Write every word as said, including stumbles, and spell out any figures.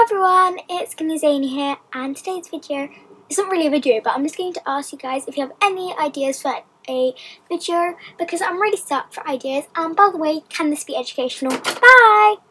everyone, it's Zane here, and today's video isn't really a video, but I'm just going to ask you guys if you have any ideas for a video, because I'm really stuck for ideas. And by the way, can this be educational? Bye!